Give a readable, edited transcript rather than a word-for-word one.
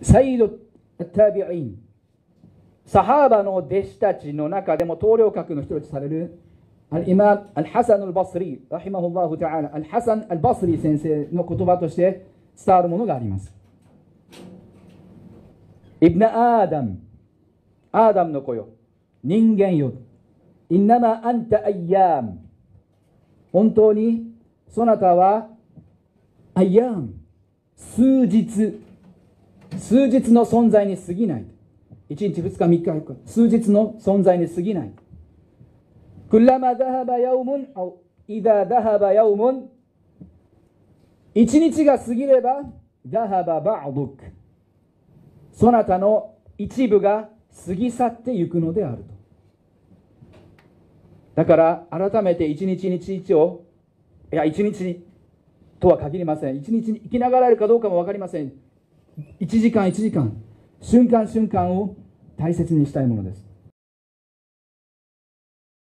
サイド・タビイン、サハーバの弟子たちの中でも棟梁格の一人とされるアルイマム・アルハサン・アルバスリ、ラヒマフラフタアラ、アルハサン・アルバスリ先生の言葉として伝わるものがあります。イブナ・アーダム、アーダムの子よ、人間よ、インナマアンタアイヤーム、本当にそなたはアイヤーム、数日の存在に過ぎない。1日2日3日4日、数日の存在に過ぎない。クラマダハバヤウムン、イダダハバヤウムン、1日が過ぎればダハババアドク、そなたの一部が過ぎ去っていくのであると。だから改めて一日一日を、いや一日とは限りません。一日に生きながらえるかどうかも分かりません。1時間1時間、瞬間瞬間を大切にしたいものです。